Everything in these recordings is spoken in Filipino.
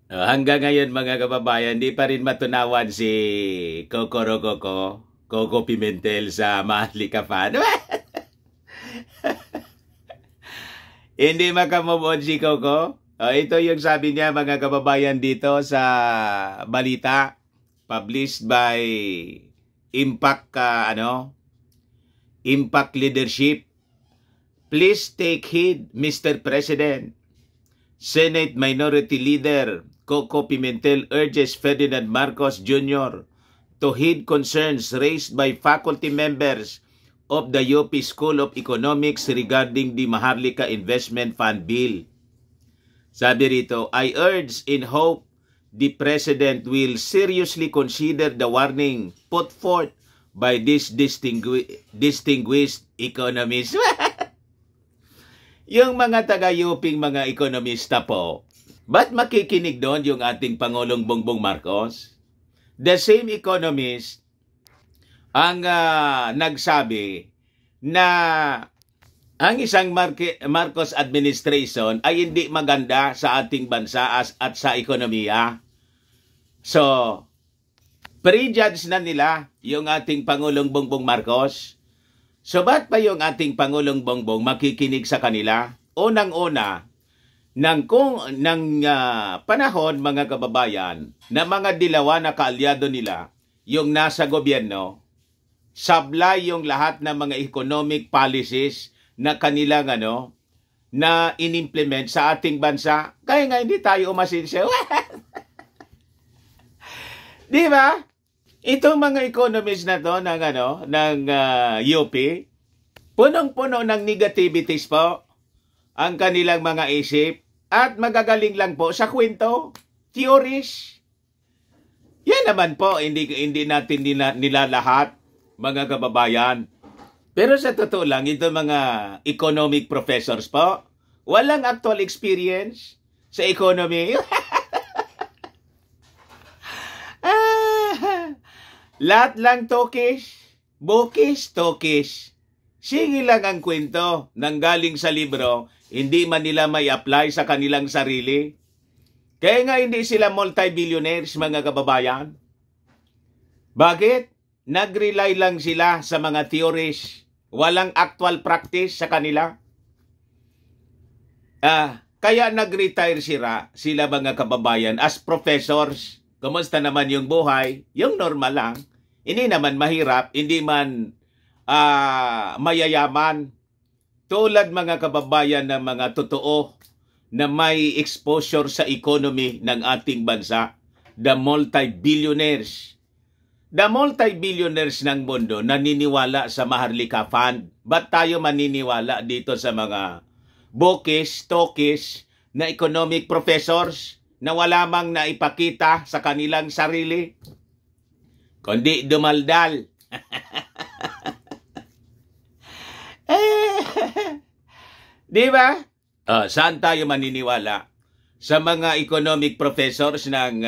Hanggang ngayon mga kababayan, di pa rin matunawan si Coco Pimentel sa Maharlika fan. Hindi makamove on si Coco. Ito yung sabi niya mga kababayan dito sa balita published by Impact Impact Leadership. Please take heed, Mr. President. Senate Minority Leader Coco Pimentel urges Ferdinand Marcos Jr. to heed concerns raised by faculty members of the UP School of Economics regarding the Maharlika Investment Fund Bill. Sabi rito, I urge in hope the President will seriously consider the warning put forth by this distinguished economist. Yung mga taga-UPing mga ekonomista po, ba't makikinig doon yung ating Pangulong Bongbong Marcos? The same economist ang nagsabi na ang isang Marcos administration ay hindi maganda sa ating bansa at sa ekonomiya. So, prejudge na nila yung ating Pangulong Bongbong Marcos. So, ba't pa yung ating Pangulong Bongbong makikinig sa kanila? Unang-una, ng panahon, mga kababayan, na mga dilawa na kaalyado nila, yung nasa gobyerno, sablay yung lahat ng mga economic policies na kanilang na inimplement sa ating bansa. Kaya nga hindi tayo umasinsiya. Di ba? Itong mga economists na to ng UP, punong-puno ng negativities po ang kanilang mga isip at magagaling lang po sa kwento, theories. Yan naman po, hindi natin nilalahat, mga kababayan. Pero sa totoo lang, ito mga economic professors po, walang actual experience sa economy. Lahat lang tokish, tokish. Sige lang ang kwento nang galing sa libro, hindi man nila may apply sa kanilang sarili. Kaya nga hindi sila multi-billionaires, mga kababayan. Bakit? Nag-rely lang sila sa mga theories. Walang actual practice sa kanila. Kaya nag-retire sila mga kababayan as professors. Kumusta naman yung buhay? Yung normal lang. Hindi naman mahirap, hindi man mayayaman. Tulad mga kababayan na mga totoo na may exposure sa economy ng ating bansa, the multi-billionaires. The multi-billionaires ng mundo naniniwala sa Maharlika Fund. Ba't tayo maniniwala dito sa mga tokish na economic professors na wala mang naipakita sa kanilang sarili? Kundi dumaldal. Di ba? Saan tayo maniniwala? Sa mga economic professors ng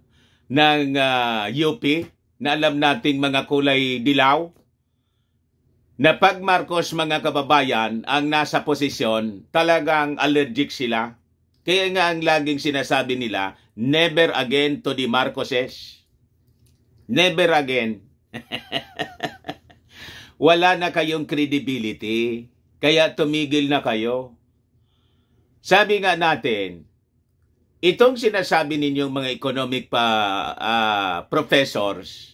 UP na alam nating mga kulay dilaw? Na pag Marcos, mga kababayan, ang nasa posisyon, talagang allergic sila. Kaya nga ang laging sinasabi nila, never again to the Marcoses. Never again. Wala na kayong credibility. Kaya tumigil na kayo. Sabi nga natin, itong sinasabi ninyong mga economic professors,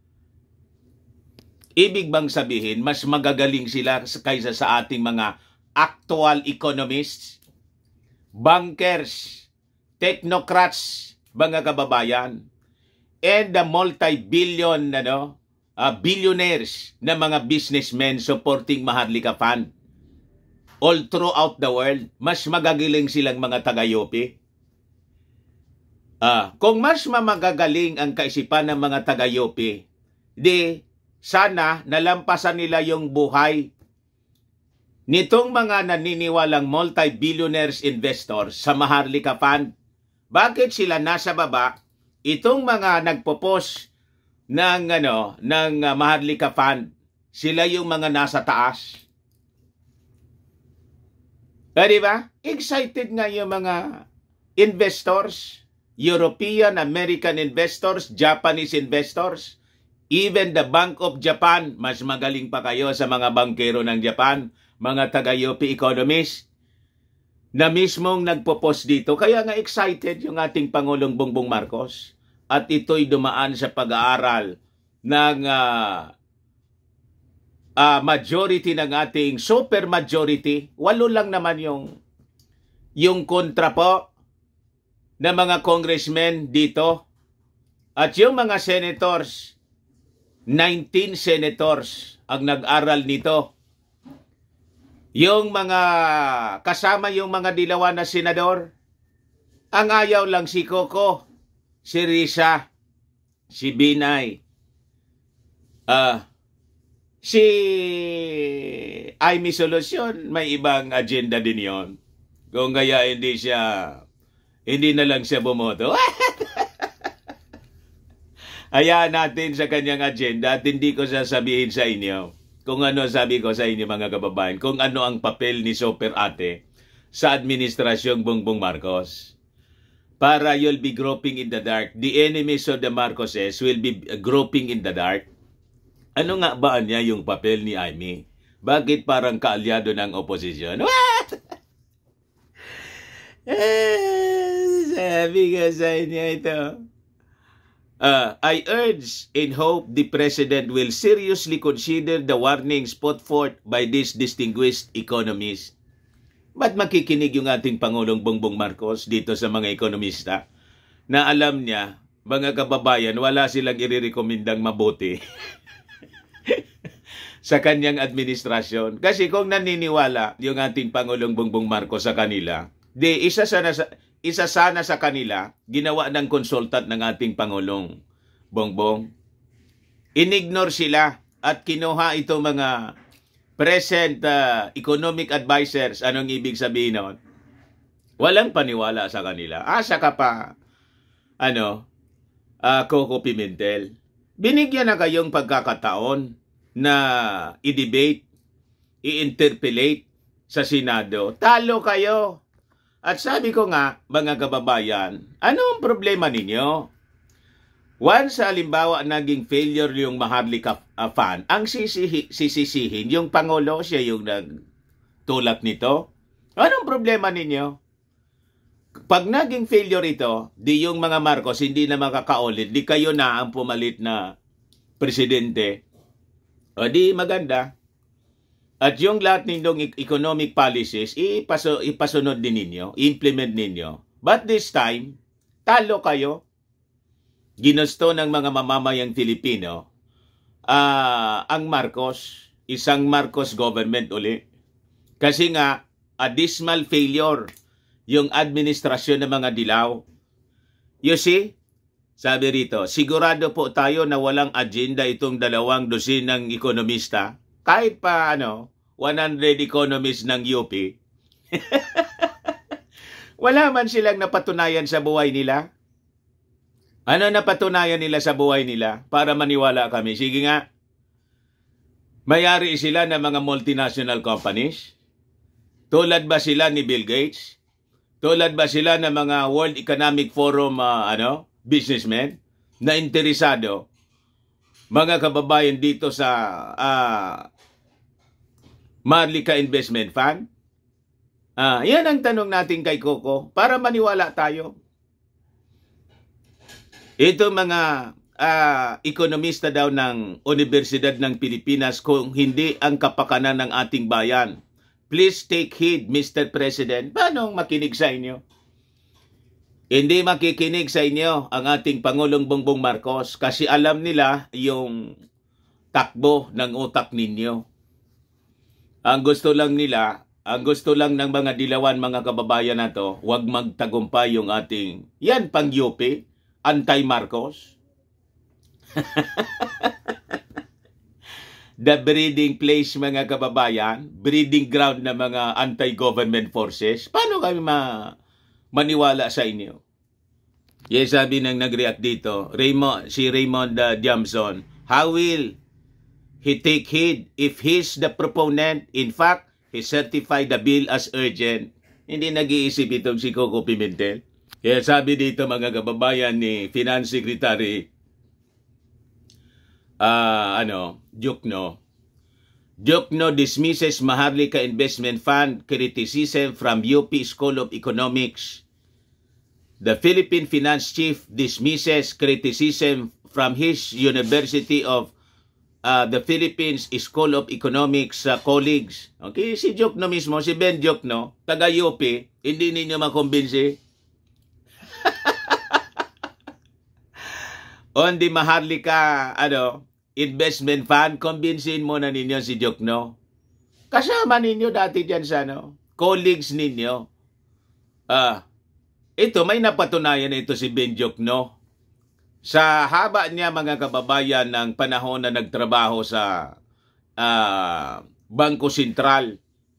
ibig bang sabihin, mas magagaling sila kaysa sa ating mga actual economists, bankers, technocrats, mga kababayan, and the multi-billion billionaires na mga businessmen supporting Maharlika Fund all throughout the world? Mas magagaling silang mga taga-UP. Kung mas magagaling ang kaisipan ng mga taga-UP, di sana nalampasan nila yung buhay nitong mga naniniwalang multi-billionaires investors sa Maharlika Fund. Bakit sila nasa baba? Itong mga nagpo-post ng Maharlika Fund, sila yung mga nasa taas. Di ba? Excited nga yung mga investors, European, American investors, Japanese investors, even the Bank of Japan, mas magaling pa kayo sa mga bankero ng Japan, mga taga-UP economists, na mismong nagpo-post dito. Kaya nga excited yung ating Pangulong Bongbong Marcos. At ito'y dumaan sa pag-aaral ng majority ng ating super majority. 8 lang naman yung kontra po na mga congressmen dito. At yung mga senators, 19 senators ang nag-aral nito. Yung mga kasama yung mga dilawan na senador, ang ayaw lang si Coco, si Risa, si Binay, si Aimee Solution, may ibang agenda din yon. Kung kaya hindi na lang siya bumoto. Hayaan natin sa kanyang agenda at hindi ko sasabihin sa inyo kung ano sabi ko sa inyo mga kababayan, kung ano ang papel ni Super Ate sa administrasyong Bongbong Marcos. Para you'll be groping in the dark. The enemies of the Marcoses will be groping in the dark. Ano nga ba niya yung papel ni Aimee? Bakit parang kaalyado ng oposisyon? What? Sabi ko sa inyo ito. I urge and hope the President will seriously consider the warnings put forth by these distinguished economists. Ba't makikinig yung ating Pangulong Bongbong Marcos dito sa mga ekonomista na alam niya, mga kababayan, wala silang irerekomendang mabuti sa kanyang administrasyon? Kasi kung naniniwala yung ating Pangulong Bongbong Marcos sa kanila, isa sana sa kanila, ginawa ng consultant ng ating Pangulong Bongbong. Inignore sila at kinuha ito mga present economic advisors. Anong ibig sabihin nun? Walang paniwala sa kanila. Asa ka pa, Coco Pimentel. Binigyan na kayong pagkakataon na i-debate, i-interpellate sa Senado. Talo kayo. At sabi ko nga, mga kababayan, ano ang problema ninyo? Once, halimbawa, naging failure yung Maharlika Fund, ang sisisihin yung Pangulo, siya yung nagtulak nito. Anong problema ninyo? Pag naging failure ito, di yung mga Marcos hindi na makakaulit, di kayo na ang pumalit na presidente. O di maganda. At yung lahat ninyong economic policies, ipasunod din ninyo, implement ninyo. But this time, talo kayo. Ginusto ng mga mamamayang Filipino ang Marcos, isang Marcos government uli. Kasi nga, a dismal failure yung administrasyon ng mga dilaw. You see, sabi rito, sigurado po tayo na walang agenda itong 200 ng ekonomista. Kahit pa 100 economists ng UP, wala man silang napatunayan sa buhay nila. Ano napatunayan nila sa buhay nila para maniwala kami? Sige nga, mayari sila ng mga multinational companies? Tulad ba sila ni Bill Gates? Tulad ba sila ng mga World Economic Forum businessmen na interesado, mga kababayan, dito sa Maharlika Investment Fund? Yan ang tanong natin kay Coco para maniwala tayo. Ito mga ekonomista daw ng Universidad ng Pilipinas, kung hindi ang kapakanan ng ating bayan. Please take heed, Mr. President. Paano makinig sa inyo? Hindi makikinig sa inyo ang ating Pangulong Bongbong Marcos kasi alam nila yung takbo ng utak ninyo. Ang gusto lang ng mga dilawan, mga kababayan na to, huwag magtagumpay yung ating, yan pang UP, anti-Marcos. The breeding place, mga kababayan, breeding ground ng mga anti-government forces. Paano kami maniwala sa inyo? Yes, sabi ng nag-react dito, si Raymond Diamson, how will he take heed if he's the proponent? In fact, he certified the bill as urgent. Hindi nag-iisip itong si Coco Pimentel. Kaya sabi dito mga kababayan ni Finance Secretary Diokno dismisses Maharlika Investment Fund criticism from UP School of Economics. The Philippine Finance Chief dismisses criticism from his University of the Philippines School of Economics colleagues. Okay, si Diokno mismo, si Ben Diokno, taga UP, hindi ninyo makumbinsi. On the Maharlika Investment Fund, kumbinsin mo na ninyo si Diokno. Kasama ninyo dati dyan sa colleagues ninyo. Ito, may napatunayan ito si Ben Diokno. Sa haba niya mga kababayan ng panahon na nagtrabaho sa Bangko Sentral,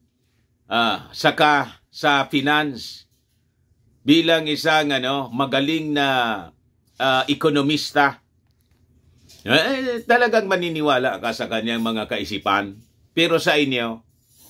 saka sa finance, bilang isang magaling na ekonomista, talagang maniniwala ka sa kanyang mga kaisipan. Pero sa inyo,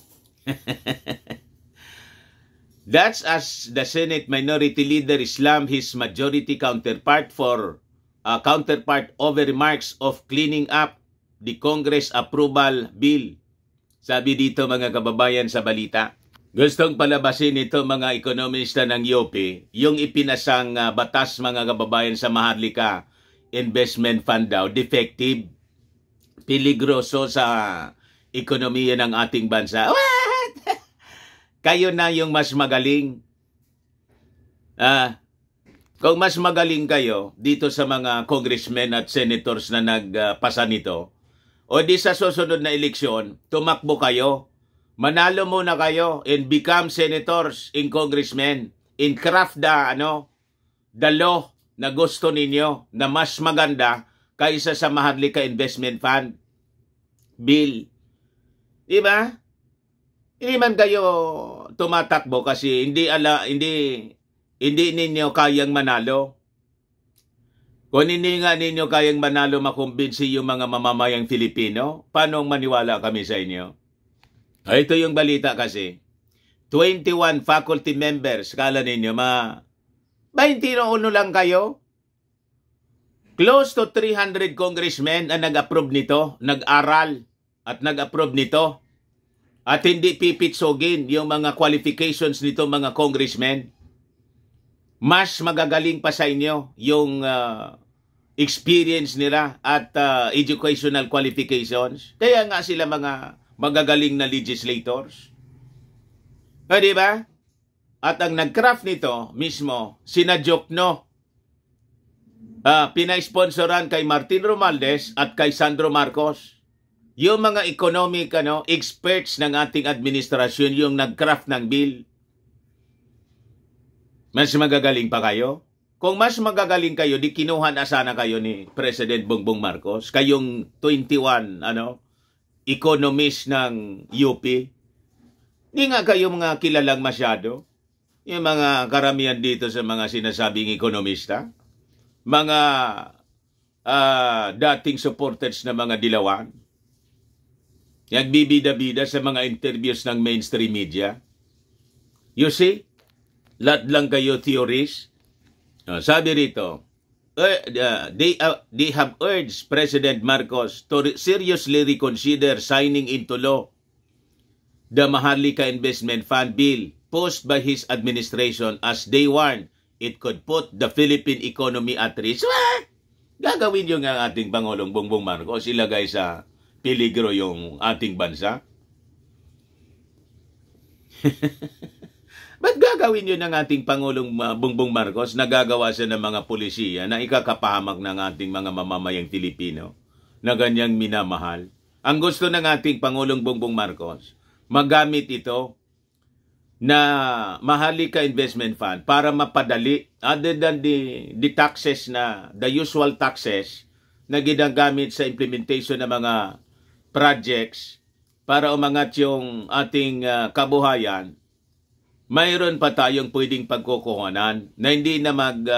that's as the Senate Minority Leader slammed his majority counterpart over remarks of cleaning up the Congress approval bill. Sabi dito mga kababayan sa balita. Gustong palabasin ito mga ekonomista ng UP, yung ipinasang batas mga kababayan sa Maharlika Investment Fund daw, defective, peligroso sa ekonomiya ng ating bansa. What? Kayo na yung mas magaling. Kung mas magaling kayo dito sa mga congressmen at senators na nagpasa nito, o di sa susunod na eleksyon, tumakbo kayo. Manalo muna kayo and become senators and congressmen and craft the law na gusto ninyo na mas maganda kaysa sa Maharlika Investment Fund bill. Diba? Hindi man kayo tumatakbo kasi hindi ninyo kayang manalo. Kung hindi nga ninyo kayang manalo makumbinsi yung mga mamamayang Filipino, paano maniwala kami sa inyo? Ito yung balita kasi. 21 faculty members, kala ninyo 21 lang kayo? Close to 300 congressmen ang nag-approve nito, nag-aral at nag-approve nito. At hindi pipitsogin yung mga qualifications nito mga congressmen. Mas magagaling pa sa inyo yung experience nila at educational qualifications. Kaya nga sila mga magagaling na legislators. Diba? At ang nag-craft nito mismo, sina Diokno, pinay-sponsoran kay Martin Romualdez at kay Sandro Marcos. Yung mga economic experts ng ating administrasyon yung nag-craft ng bill. Mas magagaling pa kayo? Kung mas magagaling kayo, di kinuha na sana kayo ni President Bongbong Marcos. Kayong 21 economist ng UP. Di nga kayo mga kilalang masyado. Yung mga karamihan dito sa mga sinasabing ekonomista. Mga dating supporters na mga dilawan. Nagbibida-bida sa mga interviews ng mainstream media. You see? Lahat lang kayo theories. Sabi rito, they have urged President Marcos to seriously reconsider signing into law the Maharlika Investment Fund bill posed by his administration as they warn it could put the Philippine economy at risk. Gagawin yung ating Pangulong Bongbong Marcos, ilagay sa peligro yung ating bansa. Ba't gagawin yun ng ating Pangulong Bongbong Marcos na gagawa siya ng mga pulisiya na ikakapahamak ng ating mga mamamayang Filipino na ganyang minamahal? Ang gusto ng ating Pangulong Bongbong Marcos, magamit ito na Maharlika Investment Fund para mapadali, other than the taxes the usual taxes na ginagamit sa implementation ng mga projects para umangat yung ating kabuhayan. Mayroon pa tayong pwedeng pagkukuhanan na hindi na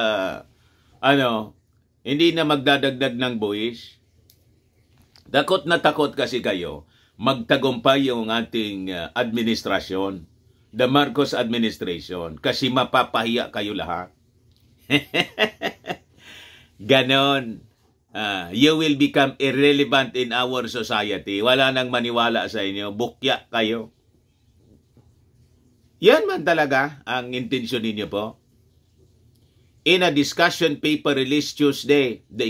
magdadagdag ng buwis. Takot na takot kasi kayo magtagumpay yung ating administrasyon, the Marcos administration, kasi mapapahiya kayo lahat. Ganon. You will become irrelevant in our society. Wala nang maniwala sa inyo. Bukya kayo. Yan man talaga ang intensyon ninyo po. In a discussion paper released Tuesday, the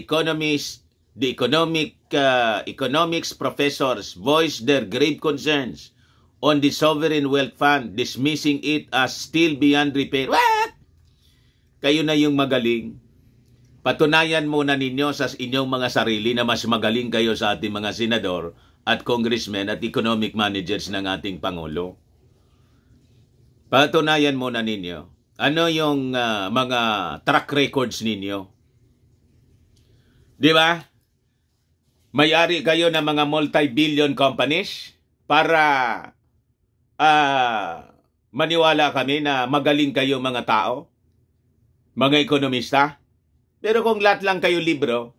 economics professors voiced their grave concerns on the sovereign wealth fund, dismissing it as still beyond repair. What? Kayo na yung magaling. Patunayan muna ninyo sa inyong mga sarili na mas magaling kayo sa ating mga senador at congressmen at economic managers ng ating Pangulo. Patunayan muna ninyo. Ano yung mga track records ninyo? Di ba? May-ari kayo ng mga multi-billion companies para maniwala kami na magaling kayo mga tao, mga ekonomista. Pero kung lahat lang kayo libro,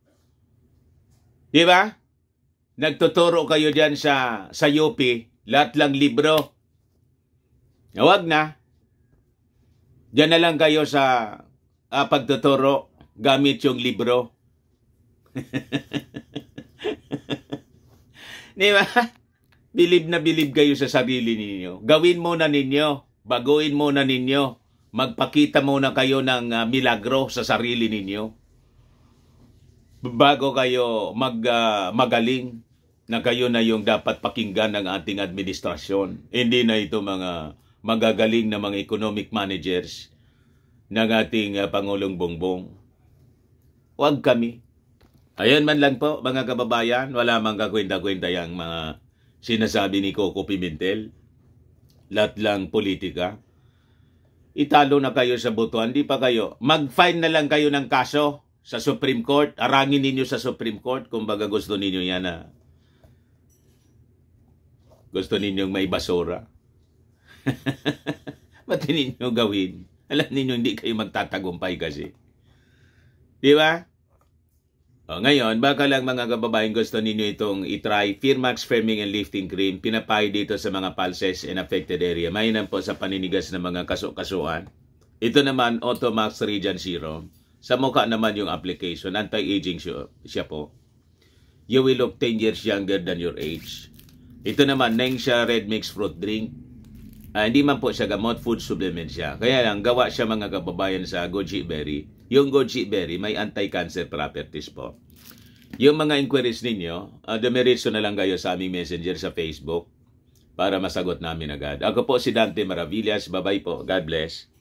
di ba? Nagtuturo kayo dyan sa UP, lahat lang libro. Huwag na. Diyan na lang kayo sa pagtuturo gamit yung libro. Di ba? Bilib na bilib kayo sa sarili ninyo. Gawin muna ninyo. Baguhin muna ninyo. Magpakita muna kayo ng milagro sa sarili ninyo. Bago kayo magaling na kayo na yung dapat pakinggan ng ating administrasyon. Hindi na ito mga magagaling na mga economic managers ng ating Pangulong Bongbong. Huwag kami. Ayan man lang po, mga kababayan, wala mang kakwenta-kwenta yung mga sinasabi ni Coco Pimentel. Lahat lang politika. Italo na kayo sa botohan, di pa kayo. Mag-file na lang kayo ng kaso sa Supreme Court. Arangin ninyo sa Supreme Court kung baga gusto ninyo yan na gusto ninyong may basura. Ba't ninyo gawin? Alam ninyo hindi kayo magtatagumpay kasi. Di ba? O, ngayon, baka lang mga kababayan gusto ninyo itong itry. Firmax Firming and Lifting Cream. Pinapay dito sa mga pulses and affected area. Mainam po sa paninigas ng mga kaso-kasuan. Ito naman, Automax Regen Serum. Sa mukha naman yung application. Anti-aging siya po. You will look 10 years younger than your age. Ito naman, Nengxia Red Mix Fruit Drink. Hindi man po siya gamot, food supplement siya. Kaya lang, gawa siya mga kababayan sa goji berry. Yung goji berry, may anti-cancer properties po. Yung mga inquiries ninyo, dumiretso na lang kayo sa aming messenger sa Facebook para masagot namin agad. Ako po si Dante Maravillas. Bye-bye po. God bless.